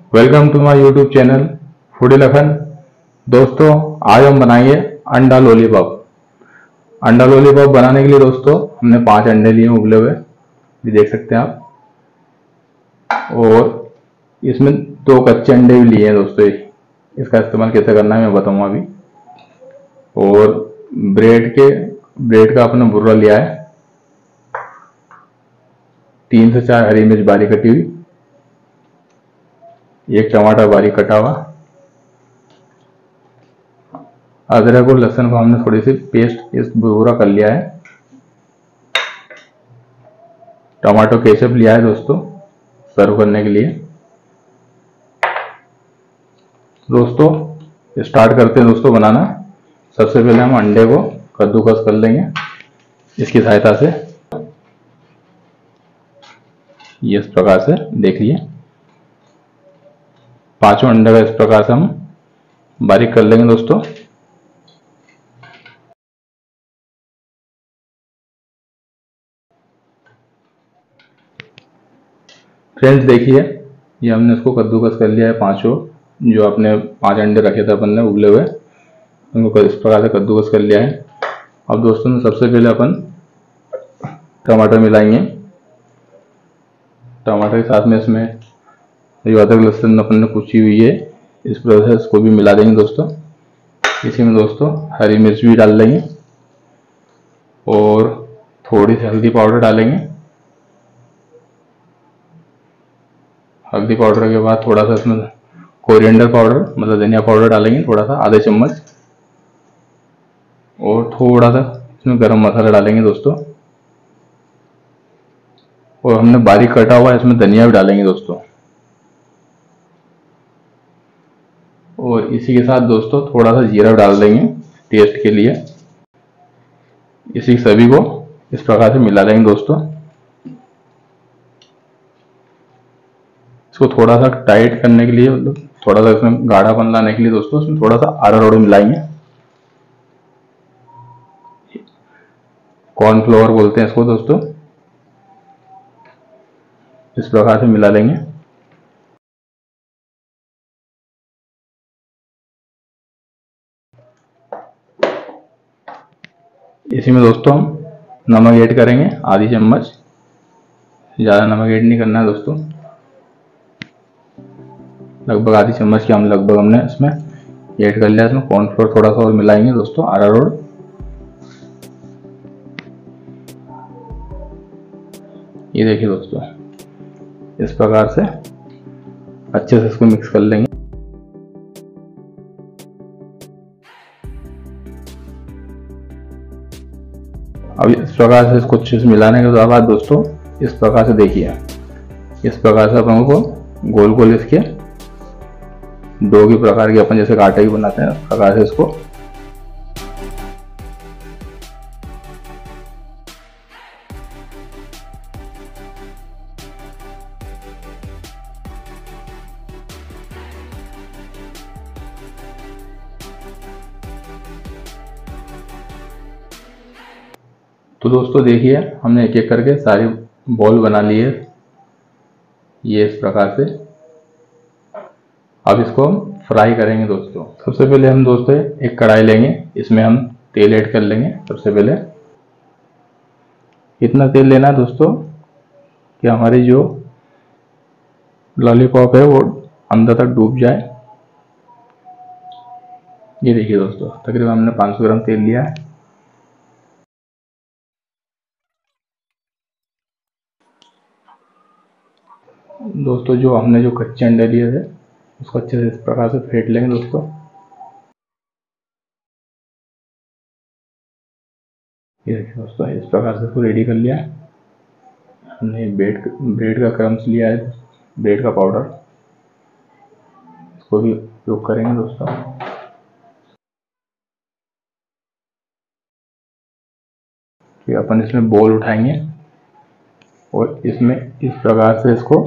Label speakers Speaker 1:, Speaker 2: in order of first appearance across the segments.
Speaker 1: Welcome to my YouTube channel foodie Lakhan. दोस्तों, आज हम बनाएंगे अंडा लॉलीपॉप। अंडा लॉलीपॉप बनाने के लिए दोस्तों हमने 5 अंडे लिए उबले हुए, ये देख सकते हैं आप। और इसमें 2 कच्चे अंडे भी लिए हैं दोस्तों। इसका इस्तेमाल कैसे करना है मैं बताऊंगा अभी। और ब्रेड का अपना बुर्रा लिया है, 3 से 4 हरी मिर्च बारीक कटी हुई, 1 टमाटर बारीक कटा हुआ, अदरक और लहसुन को हमने थोड़ी सी पेस्ट इस भूरा कर लिया है। टमाटो केचप लिया है दोस्तों सर्व करने के लिए। दोस्तों स्टार्ट करते हैं दोस्तों बनाना। सबसे पहले हम अंडे को कद्दूकस कर लेंगे इसकी सहायता से। ये इस प्रकार से देखिए, 5 अंडे का इस प्रकार से हम बारीक कर लेंगे दोस्तों। फ्रेंड्स देखिए, ये हमने इसको कद्दूकस कर लिया है। 5 जो अपने 5 अंडे रखे थे अपन ने उबले हुए, उनको इस प्रकार से कद्दूकस कर लिया है। अब दोस्तों सबसे पहले अपन टमाटर मिलाएंगे। टमाटर के साथ में इसमें जो अदरक लहसुन अपन ने कुची हुई है, इस प्रोसेस को भी मिला देंगे दोस्तों। इसी में दोस्तों हरी मिर्च भी डाल देंगे और थोड़ी सी हल्दी पाउडर डालेंगे। हल्दी पाउडर के बाद थोड़ा सा इसमें कोरिएंडर पाउडर मतलब धनिया पाउडर डालेंगे, थोड़ा सा आधे चम्मच। और थोड़ा सा इसमें गरम मसाला डालेंगे दोस्तों। और हमने बारीक कटा हुआ इसमें धनिया भी डालेंगे दोस्तों। और इसी के साथ दोस्तों थोड़ा सा जीरा डाल देंगे टेस्ट के लिए। इसी सभी को इस प्रकार से मिला देंगे दोस्तों। इसको थोड़ा सा टाइट करने के लिए, मतलब थोड़ा सा इसमें गाढ़ापन लाने के लिए दोस्तों इसमें थोड़ा सा अरारोट मिलाएंगे। कॉर्नफ्लोवर बोलते हैं इसको दोस्तों। इस प्रकार से मिला लेंगे। इसी में दोस्तों हम नमक ऐड करेंगे आधी चम्मच। ज़्यादा नमक ऐड नहीं करना है दोस्तों, लगभग आधी चम्मच की हमने इसमें ऐड कर लिया। इसमें कॉर्नफ्लोर थोड़ा सा और मिलाएंगे दोस्तों, अरारोट। ये देखिए दोस्तों, इस प्रकार से अच्छे से इसको मिक्स कर लेंगे। अब इस प्रकार से इसको अच्छे से मिलाने के बाद दोस्तों इस प्रकार से देखिए, इस प्रकार से अपन को गोल गोल इसके डो की प्रकार के अपन जैसे आटे की बनाते हैं उस प्रकार से इसको तो दोस्तों देखिए, हमने एक एक करके सारी बॉल बना ली है ये इस प्रकार से। अब इसको हम फ्राई करेंगे दोस्तों। सबसे पहले हम दोस्तों एक कढ़ाई लेंगे, इसमें हम तेल ऐड कर लेंगे। सबसे पहले इतना तेल लेना है दोस्तों कि हमारी जो लॉलीपॉप है वो अंदर तक डूब जाए। ये देखिए दोस्तों, तकरीबन हमने 500 ग्राम तेल लिया है। दोस्तों जो हमने जो कच्चे अंडे लिए थे उसको अच्छे से इस प्रकार से फेंट लेंगे दोस्तों। ये देखिए दोस्तों, इस प्रकार से इसको रेडी कर लिया है हमने। ब्रेड का क्रम्स लिया है, ब्रेड का पाउडर, इसको भी उपयोग करेंगे दोस्तों। फिर अपन इसमें बॉल उठाएंगे और इसमें इस प्रकार से इसको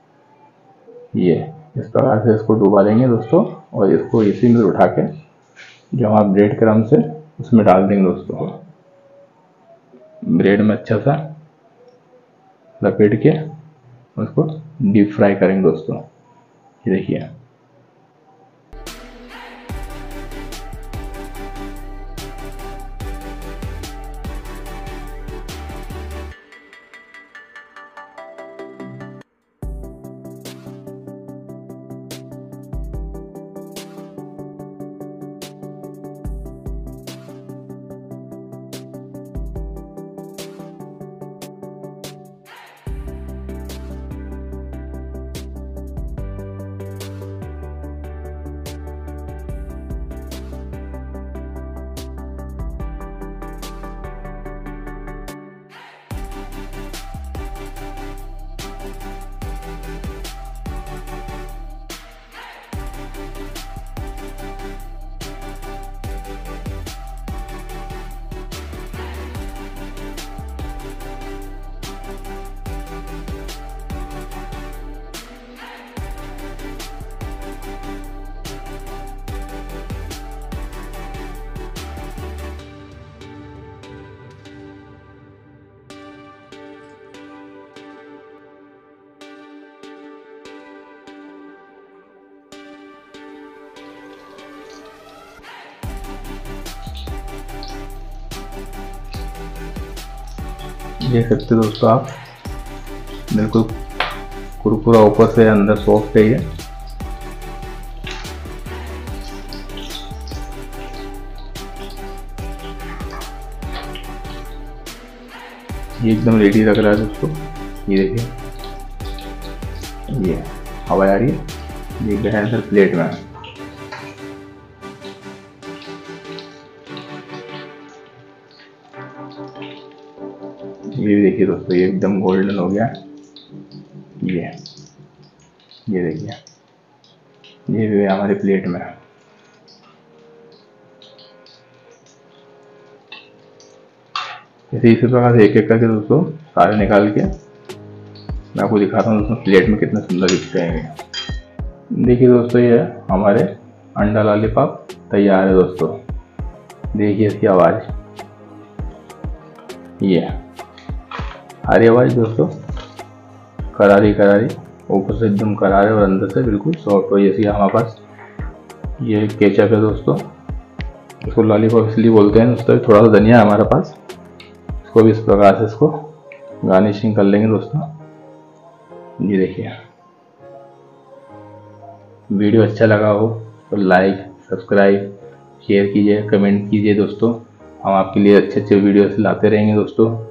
Speaker 1: इस प्रकार से इसको डुबा देंगे दोस्तों। और इसको इसी में उठा के जो हमारा ब्रेड क्रम्स है उसमें डाल देंगे दोस्तों। ब्रेड में अच्छा सा लपेट के उसको डीप फ्राई करेंगे दोस्तों। ये देखिए। देख सकते हो दोस्तों आप, बिल्कुल कुरकुरा ऊपर से अंदर सॉफ्ट है ये। एकदम रेडी लग रहा है दोस्तों। ये देखिए, ये हवा आ रही है, ये गया है सर प्लेट में। ये भी देखिए दोस्तों, ये एकदम गोल्डन हो गया। ये देखिए, ये भी है हमारी प्लेट में। इसी प्रकार से एक एक करके दोस्तों सारे निकाल के मैं आपको दिखाता हूँ दोस्तों प्लेट में कितने सुंदर दिखते हैं। देखिए दोस्तों, ये हमारे अंडा लॉलीपॉप तैयार है दोस्तों। देखिए इसकी आवाज़, ये हरी आवाज़ दोस्तों, करारी करारी, ऊपर से एकदम करारे और अंदर से बिल्कुल सॉफ्ट हो। जैसे हमारे पास ये केचप है दोस्तों, इसको लॉलीपॉप इसलिए बोलते हैं दोस्तों। थोड़ा सा धनिया है हमारे पास, इसको भी इस प्रकार से इसको गार्निशिंग कर लेंगे दोस्तों। ये देखिए, वीडियो अच्छा लगा हो तो लाइक, सब्सक्राइब, शेयर कीजिए, कमेंट कीजिए दोस्तों। हम आपके लिए अच्छे अच्छे वीडियोस लाते रहेंगे दोस्तों।